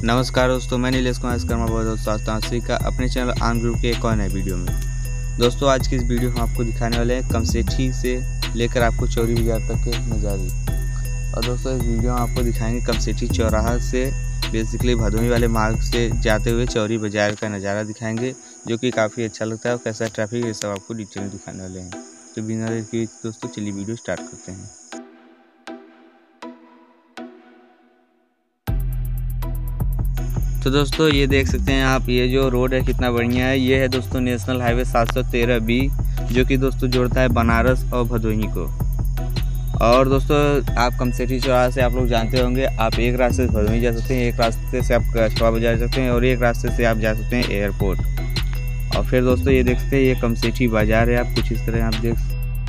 नमस्कार दोस्तों, मैं नीलेश कुमार शर्मा बहुत स्वास्थ्य का अपने चैनल आन ग्रुप के एक और नए वीडियो में। दोस्तों आज की इस वीडियो में आपको दिखाने वाले हैं कमसेठी से लेकर आपको चौरी बाजार तक के नज़ारे। और दोस्तों इस वीडियो में आपको दिखाएंगे कमसेठी चौराहा से बेसिकली भदोही वाले मार्ग से जाते हुए चौरी बाजार का नज़ारा दिखाएंगे, जो कि काफ़ी अच्छा लगता है और कैसा ट्रैफिक ये सब आपको डिटेल में दिखाने वाले हैं। तो बिना देर किए दोस्तों चलिए वीडियो स्टार्ट करते हैं। तो दोस्तों ये देख सकते हैं आप, ये जो रोड है कितना बढ़िया है। ये है दोस्तों नेशनल हाईवे 713B, जो कि दोस्तों जोड़ता है बनारस और भदोही को। और दोस्तों आप कमसेठी चौराहा से आप लोग जानते होंगे, आप एक रास्ते से भदोही जा सकते हैं, एक रास्ते से आप कछवा बाजार जा सकते हैं और एक रास्ते से आप जा सकते हैं एयरपोर्ट। और फिर दोस्तों ये देख सकते हैं, ये कमसेठी बाजार है, आप कुछ इस तरह आप देख।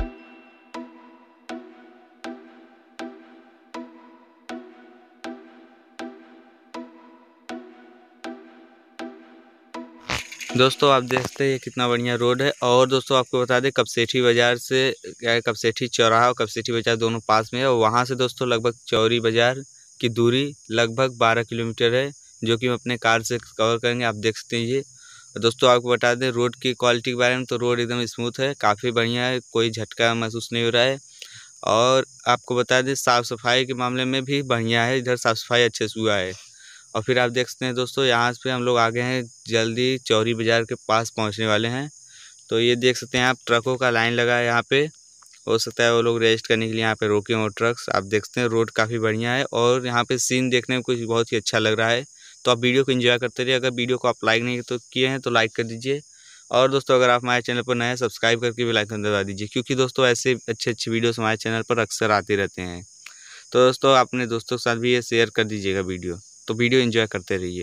दोस्तों आप देखते हैं ये कितना बढ़िया रोड है। और दोस्तों आपको बता दें कमसेठी बाज़ार से कमसेठी चौराहा और कमसेठी बाज़ार दोनों पास में है। और वहाँ से दोस्तों लगभग चौरी बाज़ार की दूरी लगभग 12 किलोमीटर है, जो कि हम अपने कार से कवर करेंगे। आप देख सकते हैं ये। दोस्तों आपको बता दें रोड की क्वालिटी के बारे में, तो रोड एकदम स्मूथ है, काफ़ी बढ़िया है, कोई झटका महसूस नहीं हो रहा है। और आपको बता दें साफ़ सफाई के मामले में भी बढ़िया है, इधर साफ़ सफाई अच्छे से हुआ है। और फिर आप देख सकते हैं दोस्तों यहाँ पे हम लोग आ गए हैं, जल्दी चौरी बाज़ार के पास पहुँचने वाले हैं। तो ये देख सकते हैं आप, ट्रकों का लाइन लगा है यहाँ पे। हो सकता है वो लोग रेस्ट करने के लिए यहाँ पे रोके हों ट्रक्स। आप देख सकते हैं रोड काफ़ी बढ़िया है और यहाँ पे सीन देखने में कुछ बहुत ही अच्छा लग रहा है। तो आप वीडियो को एंजॉय करते रहिए। अगर वीडियो को आप लाइक नहीं तो किए हैं तो लाइक कर दीजिए। और दोस्तों अगर आप हमारे चैनल पर नए हैं सब्सक्राइब करके भी लाइक दबा दीजिए, क्योंकि दोस्तों ऐसे अच्छे वीडियोस हमारे चैनल पर अक्सर आते रहते हैं। तो दोस्तों अपने दोस्तों के साथ भी ये शेयर कर दीजिएगा वीडियो। तो वीडियो एंजॉय करते रहिए।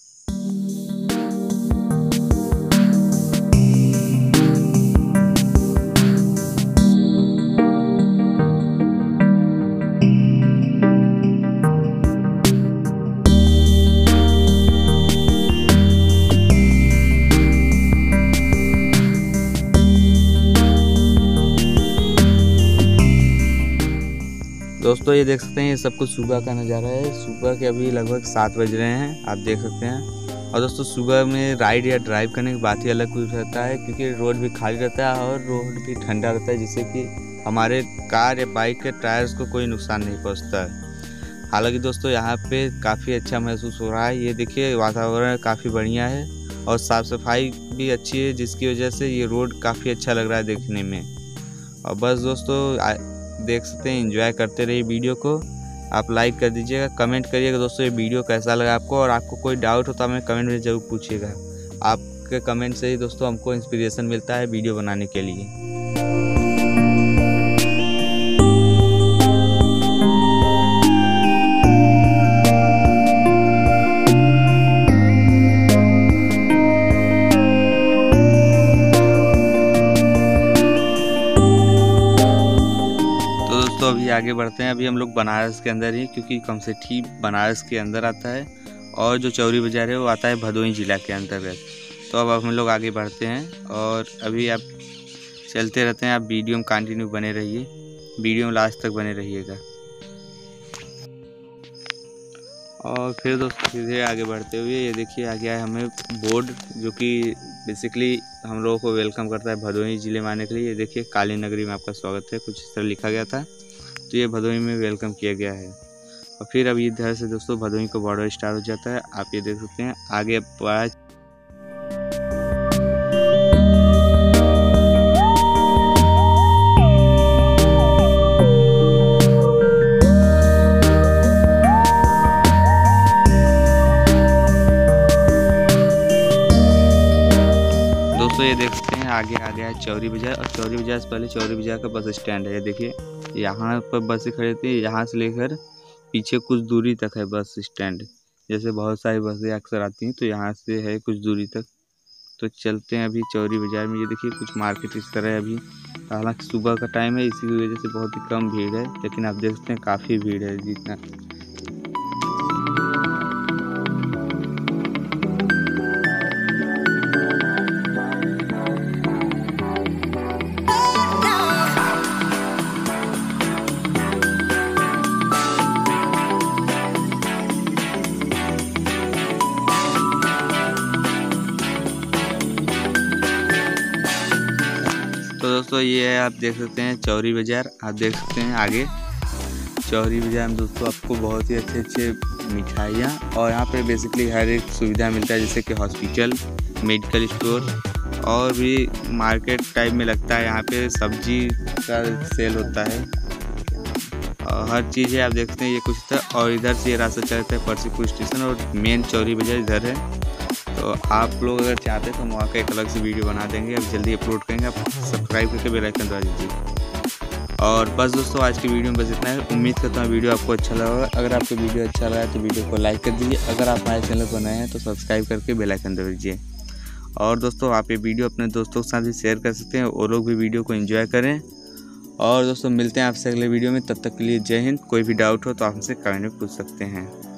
दोस्तों ये देख सकते हैं, ये सब कुछ सुबह का नज़ारा है। सुबह के अभी लगभग 7 बज रहे हैं, आप देख सकते हैं। और दोस्तों सुबह में राइड या ड्राइव करने की बात ही अलग कुछ रहता है, क्योंकि रोड भी खाली रहता है और रोड भी ठंडा रहता है, जिससे कि हमारे कार या बाइक के टायर्स को कोई नुकसान नहीं पहुंचता है। हालांकि दोस्तों यहाँ पे काफ़ी अच्छा महसूस हो रहा है। ये देखिए वातावरण काफ़ी बढ़िया है और साफ़ सफाई भी अच्छी है, जिसकी वजह से ये रोड काफ़ी अच्छा लग रहा है देखने में। और बस दोस्तों देख सकते हैं, एंजॉय करते रहिए वीडियो को। आप लाइक कर दीजिएगा, कमेंट करिएगा दोस्तों ये वीडियो कैसा लगा आपको। और आपको कोई डाउट हो तो हमें कमेंट में ज़रूर पूछिएगा। आपके कमेंट से ही दोस्तों हमको इंस्पिरेशन मिलता है वीडियो बनाने के लिए। तो अभी आगे बढ़ते हैं। अभी हम लोग बनारस के अंदर ही, क्योंकि कमसेठी बनारस के अंदर आता है और जो चौरी बाज़ार है वो आता है भदोही ज़िला के अंतर्गत। तो अब हम लोग आगे बढ़ते हैं और अभी आप चलते रहते हैं। आप वीडियो में कंटिन्यू बने रहिए, वीडियो में लास्ट तक बने रहिएगा। और फिर दोस्तों सीधे आगे बढ़ते हुए ये देखिए आ गया है हमें बोर्ड, जो कि बेसिकली हम लोगों को वेलकम करता है भदोही ज़िले में आने के लिए। ये देखिए काली नगरी में आपका स्वागत है, कुछ इस तरह लिखा गया था। तो ये भदोही में वेलकम किया गया है। और फिर अब इधर से दोस्तों भदोही को बॉर्डर स्टार्ट हो जाता है। आप ये देख सकते हैं आगे बड़ा। दोस्तों ये देख सकते हैं आगे आ गया है चौरी बाज़ार। और चौरी बाज़ार से पहले चौरी बाज़ार का बस स्टैंड है। ये देखिए यहाँ पर बसें खड़ी थी, यहाँ से लेकर पीछे कुछ दूरी तक है बस स्टैंड। जैसे बहुत सारी बसें अक्सर आती हैं, तो यहाँ से है कुछ दूरी तक। तो चलते हैं अभी चौरी बाज़ार में। ये देखिए कुछ मार्केट इस तरह है अभी। हालांकि सुबह का टाइम है, इसी वजह से बहुत ही कम भीड़ है, लेकिन आप देख सकते हैं काफ़ी भीड़ है जितना। दोस्तों ये है, आप देख सकते हैं चौरी बाज़ार। आप देख सकते हैं आगे चौरी बाज़ार में दोस्तों आपको बहुत ही अच्छे मिठाइयाँ और यहाँ पे बेसिकली हर एक सुविधा मिलता है, जैसे कि हॉस्पिटल, मेडिकल स्टोर और भी मार्केट टाइप में लगता है। यहाँ पे सब्जी का सेल होता है और हर चीज़ है। आप देखते हैं ये कुछ था और इधर से ये रास्ता चलता है परसीपुर स्टेशन और मेन चौरी बाज़ार इधर है। तो आप लोग अगर चाहते हैं तो हम वहाँ का एक अलग से वीडियो बना देंगे, अब जल्दी अपलोड करेंगे। आप सब्सक्राइब करके बेल आइकन दबा दीजिए। और बस दोस्तों आज की वीडियो में बस इतना है। उम्मीद करता हूँ वीडियो आपको अच्छा लगा होगा। अगर आपको वीडियो अच्छा लगा है तो वीडियो को लाइक कर दीजिए। अगर आप हमारे चैनल पर नए हैं तो सब्सक्राइब करके बेल आइकन दबा दीजिए। और दोस्तों आप ये वीडियो अपने दोस्तों के साथ भी शेयर कर सकते हैं, वो लोग भी वीडियो को एंजॉय करें। और दोस्तों मिलते हैं आपसे अगले वीडियो में, तब तक के लिए जय हिंद। कोई भी डाउट हो तो आप हमसे कमेंट में पूछ सकते हैं।